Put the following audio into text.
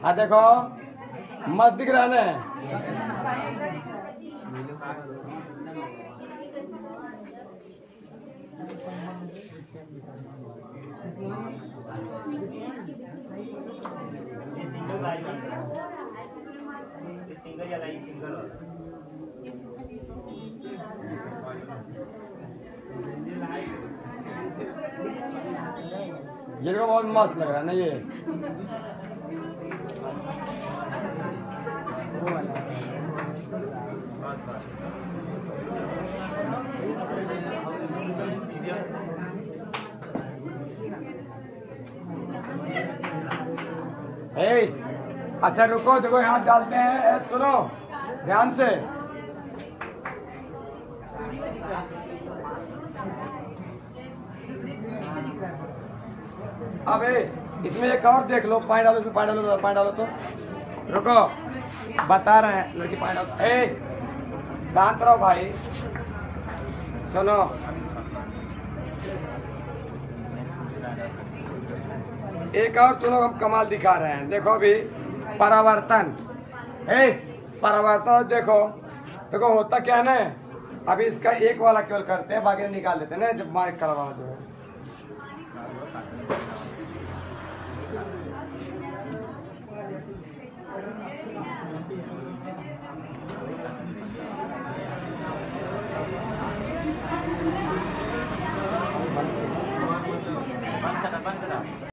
हाँ देखो मस्त दिख रहा है। सिंगल या लाइन सिंगल ये देखो बहुत मस्त लग रहा है ना ये। अच्छा रुको, देखो यहाँ डालते हैं, सुनो ध्यान से। अब इसमें एक और देख लो, पानी डालो, इसमें पानी डालो, पानी डालो तो रुको, बता रहे हैं लड़की पानी डालो। शांत रहो भाई, सुनो। एक और तुम लोग हम कमाल दिखा रहे हैं, देखो अभी परावर्तन। परावर्तन देखो, देखो होता क्या है ना, अभी इसका एक वाला केवल करते हैं, बाकी निकाल देते हैं ना जब मार्क करवा दो।